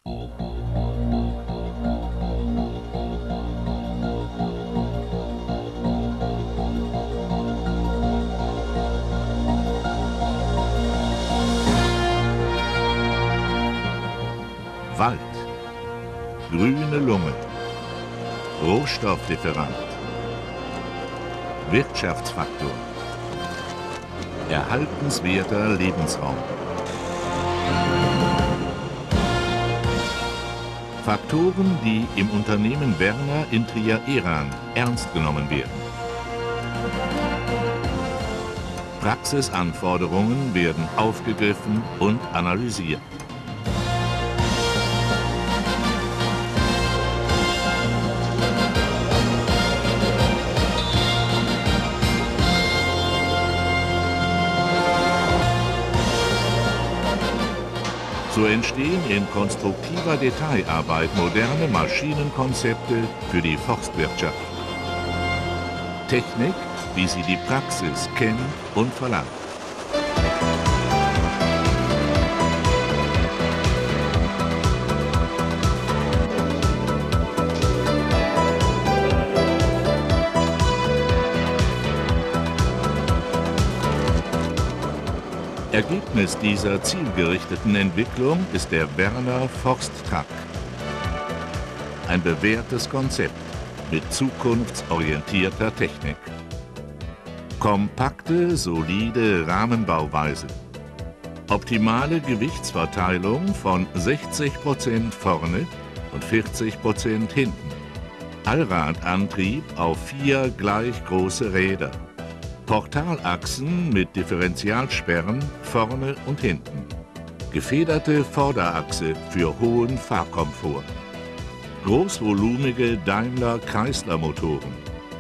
Wald, grüne Lunge, Rohstofflieferant, Wirtschaftsfaktor, erhaltenswerter Lebensraum. Faktoren, die im Unternehmen Werner in Trier-Eran ernst genommen werden. Praxisanforderungen werden aufgegriffen und analysiert. So entstehen in konstruktiver Detailarbeit moderne Maschinenkonzepte für die Forstwirtschaft. Technik, wie sie die Praxis kennt und verlangt. Ergebnis dieser zielgerichteten Entwicklung ist der Werner Forsttrack. Ein bewährtes Konzept mit zukunftsorientierter Technik. Kompakte, solide Rahmenbauweise. Optimale Gewichtsverteilung von 60% vorne und 40% hinten. Allradantrieb auf 4 gleich große Räder. Portalachsen mit Differentialsperren vorne und hinten. Gefederte Vorderachse für hohen Fahrkomfort. Großvolumige Daimler-Chrysler-Motoren.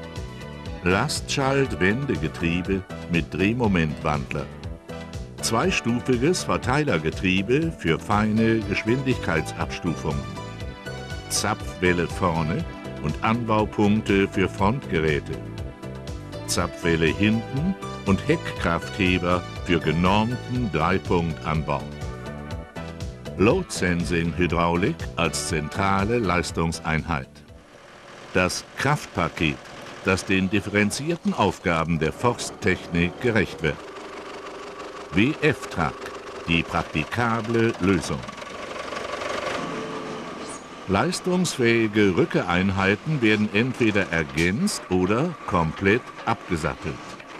Lastschalt-Wendegetriebe mit Drehmomentwandler. Zweistufiges Verteilergetriebe für feine Geschwindigkeitsabstufung. Zapfwelle vorne und Anbaupunkte für Frontgeräte. Zapfwelle hinten und Heckkraftheber für genormten Dreipunktanbau. Load Sensing Hydraulik als zentrale Leistungseinheit. Das Kraftpaket, das den differenzierten Aufgaben der Forsttechnik gerecht wird. WF-Track, die praktikable Lösung. Leistungsfähige Rückeeinheiten werden entweder ergänzt oder komplett abgesattelt.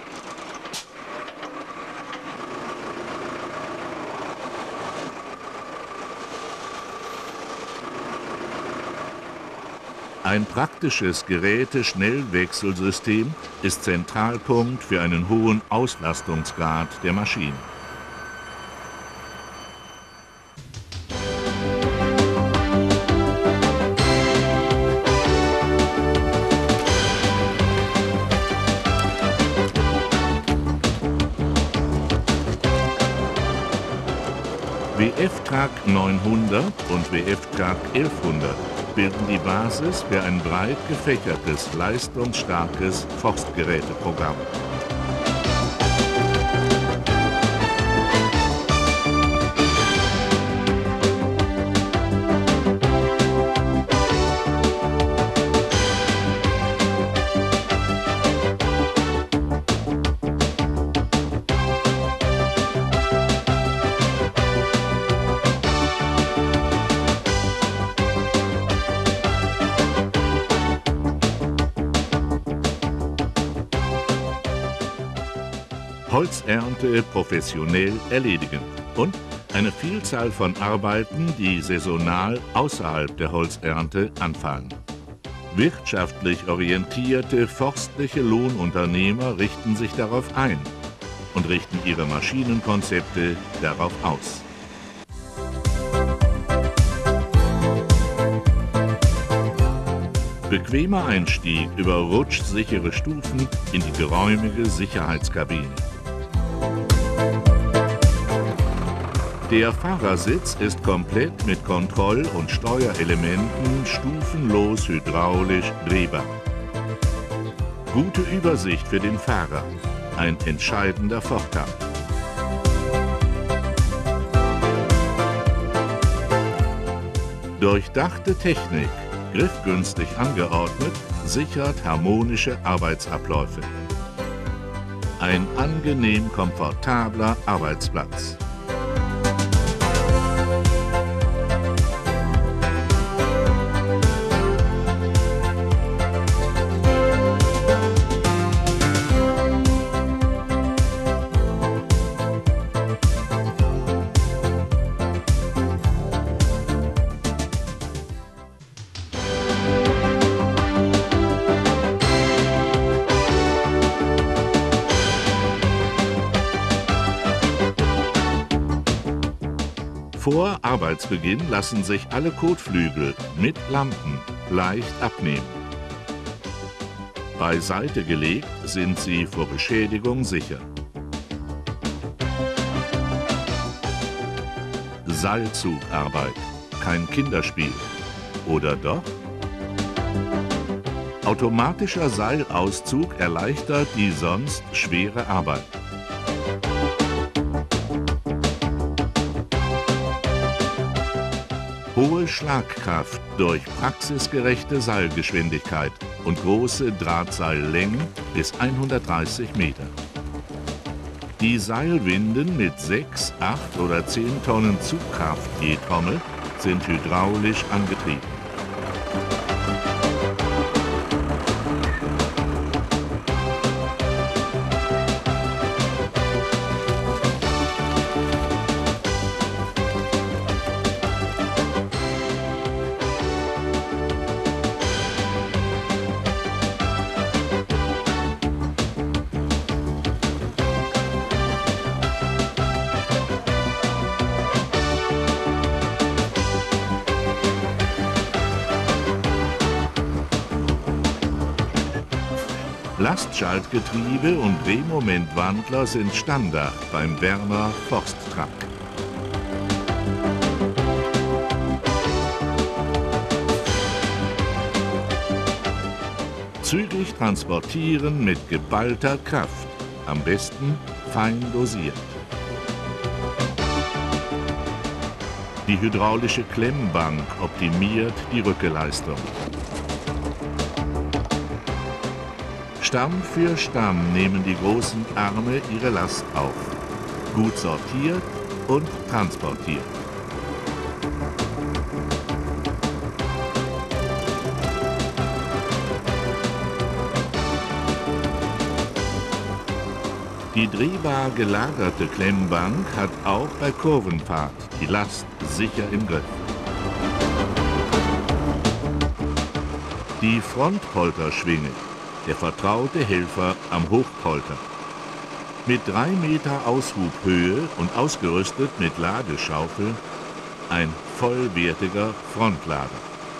Ein praktisches Geräte-Schnellwechselsystem ist Zentralpunkt für einen hohen Auslastungsgrad der Maschinen. WF-Track 900 und WF-Track 1100 bilden die Basis für ein breit gefächertes, leistungsstarkes Forstgeräteprogramm. Holzernte professionell erledigen und eine Vielzahl von Arbeiten, die saisonal außerhalb der Holzernte anfallen. Wirtschaftlich orientierte forstliche Lohnunternehmer richten sich darauf ein und richten ihre Maschinenkonzepte darauf aus. Bequemer Einstieg über rutschsichere Stufen in die geräumige Sicherheitskabine. Der Fahrersitz ist komplett mit Kontroll- und Steuerelementen stufenlos hydraulisch drehbar. Gute Übersicht für den Fahrer, ein entscheidender Vorteil. Durchdachte Technik, griffgünstig angeordnet, sichert harmonische Arbeitsabläufe. Ein angenehm komfortabler Arbeitsplatz. Vor Arbeitsbeginn lassen sich alle Kotflügel mit Lampen leicht abnehmen. Beiseite gelegt sind sie vor Beschädigung sicher. Seilzugarbeit, kein Kinderspiel. Oder doch? Automatischer Seilauszug erleichtert die sonst schwere Arbeit. Hohe Schlagkraft durch praxisgerechte Seilgeschwindigkeit und große Drahtseillängen bis 130 Meter. Die Seilwinden mit 6, 8 oder 10 Tonnen Zugkraft je Trommel sind hydraulisch angetrieben. Lastschaltgetriebe und Drehmomentwandler sind Standard beim Werner Forsttrak. Zügig transportieren mit geballter Kraft, am besten fein dosiert. Die hydraulische Klemmbank optimiert die Rückeleistung. Stamm für Stamm nehmen die großen Arme ihre Last auf. Gut sortiert und transportiert. Die drehbar gelagerte Klemmbank hat auch bei Kurvenfahrt die Last sicher im Griff. Die Frontpolterschwinge, der vertraute Helfer am Hochpolter. Mit 3 Meter Aushubhöhe und ausgerüstet mit Ladeschaufel, ein vollwertiger Frontlader.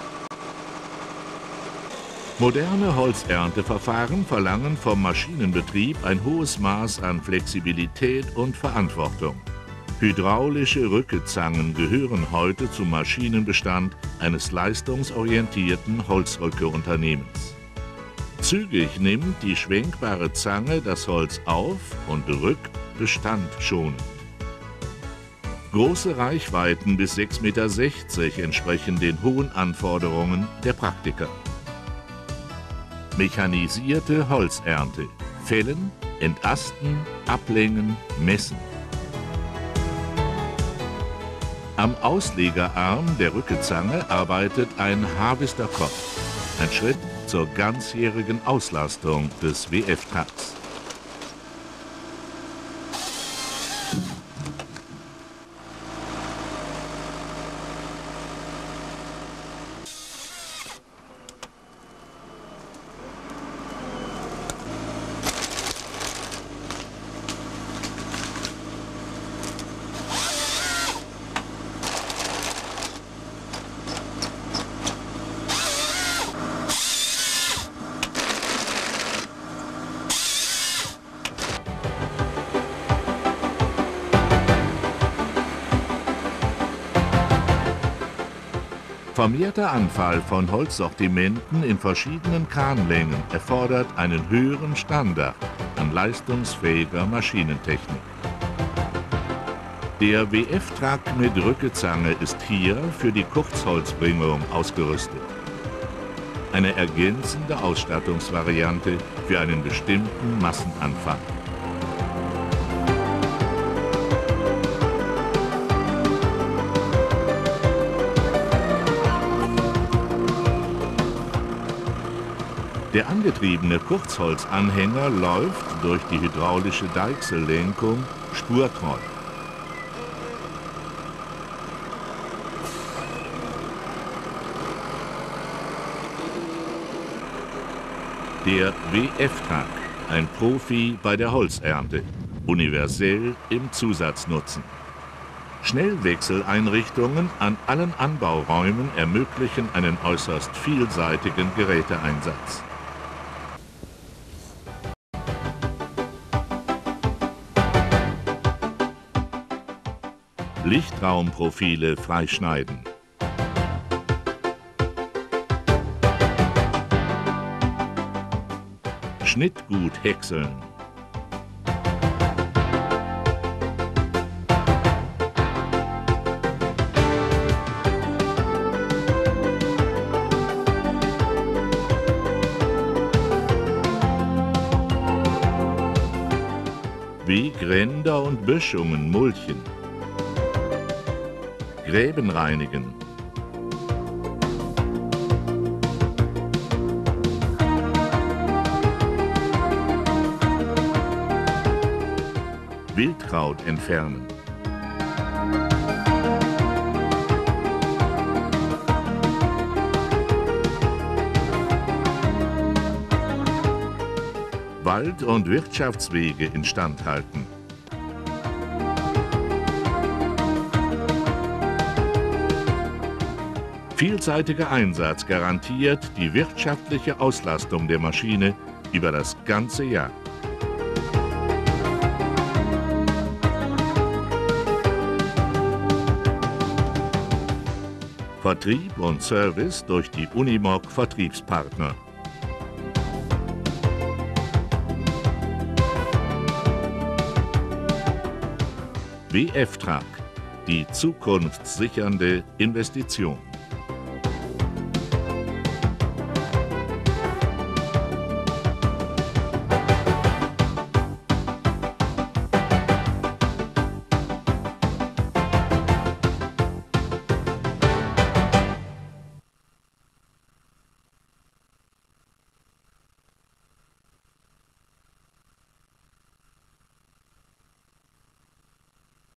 Moderne Holzernteverfahren verlangen vom Maschinenbetrieb ein hohes Maß an Flexibilität und Verantwortung. Hydraulische Rückezangen gehören heute zum Maschinenbestand eines leistungsorientierten Holzrückeunternehmens. Zügig nimmt die schwenkbare Zange das Holz auf und rückt bestandschonend. Große Reichweiten bis 6,60 Meter entsprechen den hohen Anforderungen der Praktiker. Mechanisierte Holzernte. Fällen, entasten, ablängen, messen. Am Auslegerarm der Rückezange arbeitet ein Harvesterkopf. Ein Schritt zur ganzjährigen Auslastung des WF-Traks. Vermehrter Anfall von Holzsortimenten in verschiedenen Kranlängen erfordert einen höheren Standard an leistungsfähiger Maschinentechnik. Der WF-Truck mit Rückezange ist hier für die Kurzholzbringung ausgerüstet. Eine ergänzende Ausstattungsvariante für einen bestimmten Massenanfang. Der angetriebene Kurzholzanhänger läuft durch die hydraulische Deichsellenkung spurtreu. Der WF-Truck, ein Profi bei der Holzernte, universell im Zusatznutzen. Schnellwechseleinrichtungen an allen Anbauräumen ermöglichen einen äußerst vielseitigen Geräteeinsatz. Lichtraumprofile freischneiden. Schnittgut häckseln. Wie Gränder und Böschungen mulchen. Gräben reinigen. Wildkraut entfernen. Wald- und Wirtschaftswege instand halten. Vielseitiger Einsatz garantiert die wirtschaftliche Auslastung der Maschine über das ganze Jahr. Vertrieb und Service durch die Unimog Vertriebspartner. WF-Truck, die zukunftssichernde Investition.